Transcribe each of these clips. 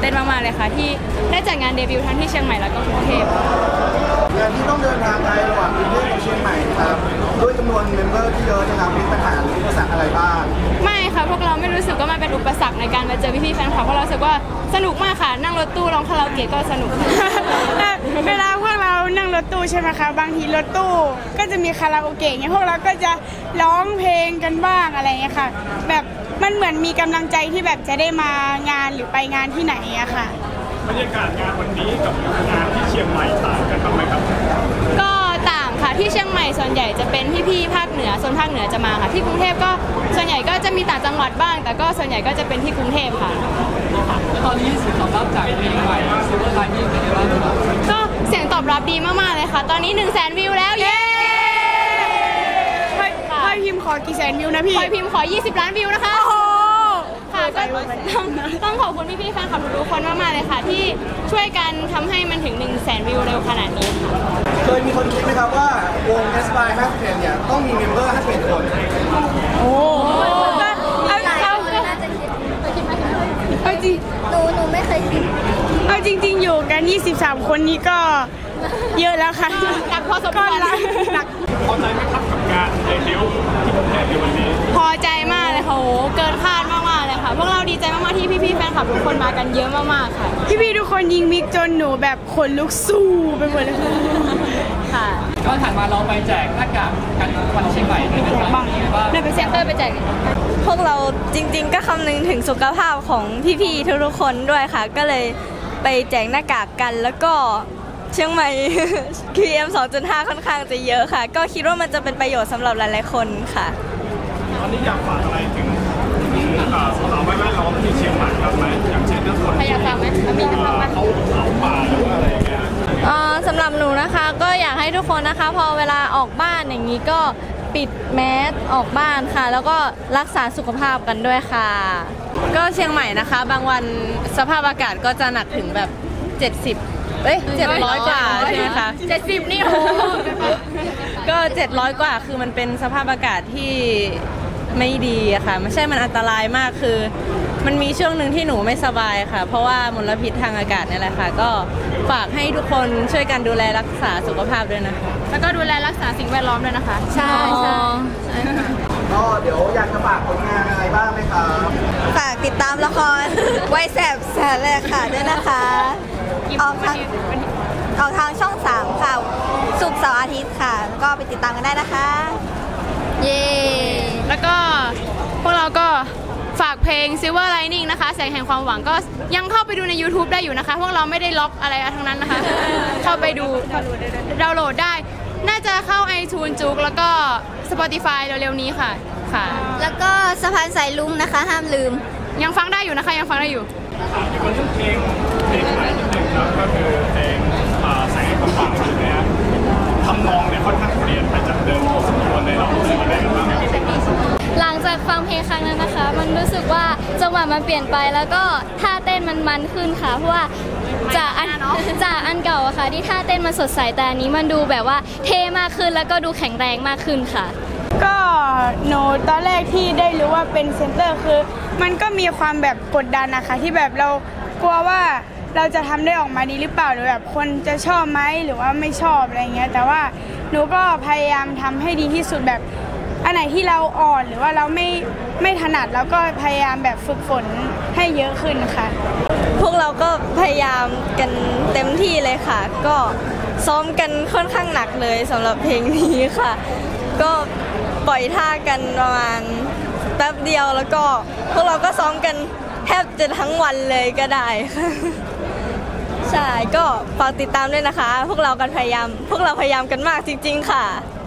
ต้นมากๆเลยค่ะที่ได้จัดงานเดบิวต์ทั้งที่เชียงใหม่แล้วก็กรุงเทพงานที่ต้องเดินทางไกลระหว่างกรุงเทพกับเชียงใหม่ครับด้วยจำนวนเมมเบอร์ที่เยอะนะครับมีปัญหาหรืออุปสรรคอะไรบ้างไม่ค่ะพวกเราไม่รู้สึกว่ามันเป็นอุปสรรคในการมาเจอพี่ๆแฟนคลับเพราะเรารู้สึกว่าสนุกมากค่ะนั่งรถตู้ร้องคาราโอเกะก็สนุกเวลาพวกเรานั่งรถตู้ใช่ไหมคะบางทีรถตู้ก็จะมีคาราโอเกะเนี่ยพวกเราก็จะร้องเพลงกันบ้างอะไรเงี้ยค่ะแบบมันเหมือนมีกำลังใจที่แบบจะได้มางานหรือไปงานที่ไหนอะค่ะบรรยากาศงานวันนี้กับงานที่เชียงใหม่ต่างกันบ้างไหมครับก็ต่างค่ะที่เชียงใหม่ส่วนใหญ่จะเป็นพี่ๆภาคเหนือโซนภาคเหนือจะมาค่ะที่กรุงเทพก็ส่วนใหญ่ก็จะมีต่างจังหวัดบ้างแต่ก็ส่วนใหญ่ก็จะเป็นที่กรุงเทพค่ะตอนนี้เสียงตอบรับจากเพลงใหม่ซูเปอร์ไลน์นี่เป็นยังไงบ้างครับก็เสียงตอบรับดีมากๆเลยค่ะตอนนี้ 100,000 วิวแล้วเย้พ่อพิมพ์ขอกี่แสนวิวนะพี่พ่อพิมพ์ขอ20 ล้านวิวนะคะค่ะก็ต้องขอบคุณพี่ๆแฟนคลับทุกคนมากๆเลยค่ะที่ช่วยกันทำให้มันถึง 100,000 วิวเร็วขนาดนี้ค่ะเคยมีคนคิดไหมครับว่าวง Aspire 50เนี่ยต้องมีเมมเบอร์50 คนโอ้เอาจริงหนูไม่เคยคิดเอาจริงๆอยู่กัน23คนนี้ก็เยอะแล้วค่ะหนักพอสมควรหนักพอใจไหมครับกับงานเดบิวต์ที่กรุงเทพในวันนี้พอใจมากเลยค่ะโหเกินคาดมากๆเลยค่ะพวกเราดีใจมากๆที่พี่ๆแฟนคลับทุกคนมากันเยอะมากๆค่ะพี่ๆทุกคนยิงมิกจนหนูแบบขนลุกสู้ไปหมดเลยค่ะก็ถัดมาเราไปแจกหน้ากากกันวันเชียงใหม่ด้วยนะครับได้เป็นเซ็นเตอร์ไปแจกพวกเราจริงๆก็คำนึงถึงสุขภาพของพี่ๆทุกๆคนด้วยค่ะก็เลยไปแจกหน้ากากกันแล้วก็เชียงใหม่ PM 2.5 ค่อนข้างจะเยอะค่ะก็คิดว่ามันจะเป็นประโยชน์สำหรับหลายๆคนค่ะตอนนี้อยากฝากอะไรถึงสาวแม่ล้อมที่เชียงใหม่ครับไหมอย่างเช่นเรื่องคนอยากฝากไหมมีกำลังไหมเขาเผาป่าหรือว่าอะไรอย่างเงี้ยสำหรับหนูนะคะก็อยากให้ทุกคนนะคะพอเวลาออกบ้านอย่างนี้ก็ปิดแมสออกบ้านค่ะแล้วก็รักษาสุขภาพกันด้วยค่ะก็เชียงใหม่นะคะบางวันสภาพอากาศก็จะหนักถึงแบบ700 กว่าใช่ไหมคะ 70นี่โหก็700 กว่าคือมันเป็นสภาพอากาศที่ไม่ดีอะค่ะไม่ใช่มันอันตรายมากคือมันมีช่วงหนึ่งที่หนูไม่สบายค่ะเพราะว่ามลพิษทางอากาศนี่แหละค่ะก็ฝากให้ทุกคนช่วยกันดูแลรักษาสุขภาพด้วยนะคะแล้วก็ดูแลรักษาสิ่งแวดล้อมด้วยนะคะใช่ก็เดี๋ยวอยากจะฝากผลงานอะไรบ้างไหมครับฝากติดตามละครไว้แสบแสบเลยค่ะด้วยนะคะออกทางช่อง3ค่ะศุกร์เสาร์อาทิตย์ค่ะแล้วก็ไปติดตามกันได้นะคะเย้แล้วก็พวกเราก็ฝากเพลง Silver Lining นะคะแสงแห่งความหวังก็ยังเข้าไปดูใน YouTube ได้อยู่นะคะพวกเราไม่ได้ล็อกอะไรทั้งนั้นนะคะ เข้าไปดูดาวน์โหลดได้น่าจะเข้า iTunes จุกแล้วก็ Spotify เร็วๆนี้ค่ะแล้วก็สะพานสายลุงนะคะห้ามลืมยังฟังได้อยู่นะคะยังฟังได้อยู่ที่คนเพลงใหม่นิดนึงครับก็คือเพลงแสงความหวังอยู่เนี่ยทำนองเนี่ยค่อนข้างเปลี่ยนไปจากเดิมพอสมควรเลยเรารู้สึกอะไรกันบ้างหลังจากฟังเพลงครั้งนั้นนะคะมันรู้สึกว่าจังหวะมันเปลี่ยนไปแล้วก็ท่าเต้นมันขึ้นค่ะเพราะว่าจากอันเก่าอะค่ะที่ท่าเต้นมันสดใสแต่อันนี้มันดูแบบว่าเท่มากขึ้นแล้วก็ดูแข็งแรงมากขึ้นค่ะก็หนูตอนแรกที่ได้รู้ว่าเป็นเซนเตอร์คือมันก็มีความแบบกดดันนะคะที่แบบเรากลัวว่าเราจะทำได้ออกมาดีหรือเปล่าหรือแบบคนจะชอบไหมหรือว่าไม่ชอบอะไรเงี้ยแต่ว่าหนูก็พยายามทำให้ดีที่สุดแบบอันไหนที่เราอ่อนหรือว่าเราไม่ถนัดแล้วก็พยายามแบบฝึกฝนให้เยอะขึ้นค่ะพวกเราก็พยายามกันเต็มที่เลยค่ะก็ซ้อมกันค่อนข้างหนักเลยสำหรับเพลงนี้ค่ะก็ปล่อยท่ากันประมาณแป๊บเดียวแล้วก็พวกเราก็ซ้อมกันแทบจะทั้งวันเลยก็ได้ค่ะใช่ก็ฝากติดตามด้วยนะคะพวกเราพยายามกันมากจริงๆค่ะ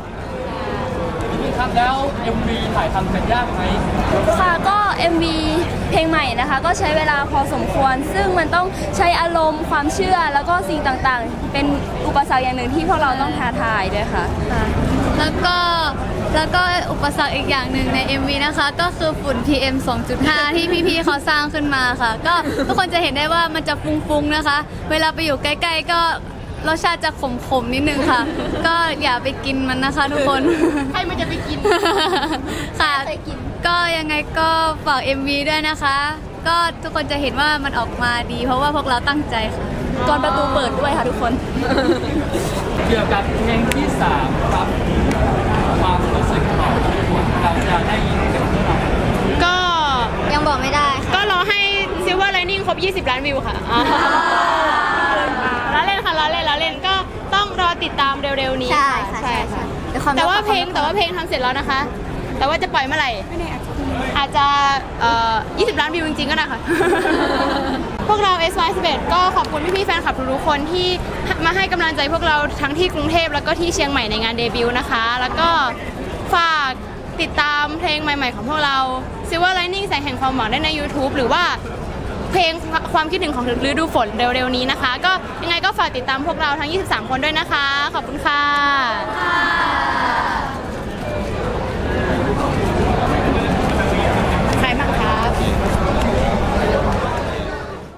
ครับแล้ว MV ถ่ายทำกันยากไหมค่ะก็ MV เพลงใหม่นะคะก็ใช้เวลาพอสมควรซึ่งมันต้องใช้อารมณ์ความเชื่อแล้วก็สิ่งต่างๆเป็นอุปสรรคอย่างหนึ่งที่พวกเราต้องท้าทายด้วยค่ะแล้วก็อุปสรรคอีกอย่างหนึ่งใน MV นะคะก็คือฝุ่น PM 2.5 ที่พี่ๆเขาสร้างขึ้นมาค่ะก็ทุกคนจะเห็นได้ว่ามันจะฟุ้งๆนะคะเวลาไปอยู่ใกล้ๆก็รสชาติจะขมๆนิดนึงค่ะก็อย่าไปกินมันนะคะทุกคนใครมันจะไปกินค่ะก็ยังไงก็ฝาก MV ด้วยนะคะก็ทุกคนจะเห็นว่ามันออกมาดี เพราะว่าพวกเราตั้งใจค่ะก่อนประตูเปิดด้วยค่ะทุกคนเกี่ยวกับเพลงที่ 3 ครับความรู้สึกของทุกคนเราจะได้ยินกันเมื่อไหร่ก็ยังบอกไม่ได้ก็รอให้ Silver Lining ครบ 20 ล้านวิวค่ะล้อเล่นค่ะล้อเล่นก็ต้องรอติดตามเร็วๆนี้ใช่ค่ะใช่ค่ะแต่ว่าเพลงทำเสร็จแล้วนะคะ แต่ว่าจะปล่อยเมื่อไหร่อาจจะ20 ล้านวิวจริงๆก็ได้ค่ะ พวกเรา SY11 ก็ขอบคุณพี่ๆแฟนคลับทุกๆคนที่มาให้กำลังใจพวกเราทั้งที่กรุงเทพแล้วก็ที่เชียงใหม่ในงานเดบิวต์นะคะ แล้วก็ฝากติดตามเพลงใหม่ๆของพวกเรา Silver Lining แสงแห่งความหวังได้ใน YouTube หรือว่าเพลงความคิดถึงของฤดูฝนเร็วๆนี้นะคะ ก็ยังไงก็ฝากติดตามพวกเราทั้ง 23 คนด้วยนะคะ ขอบคุณค่ะ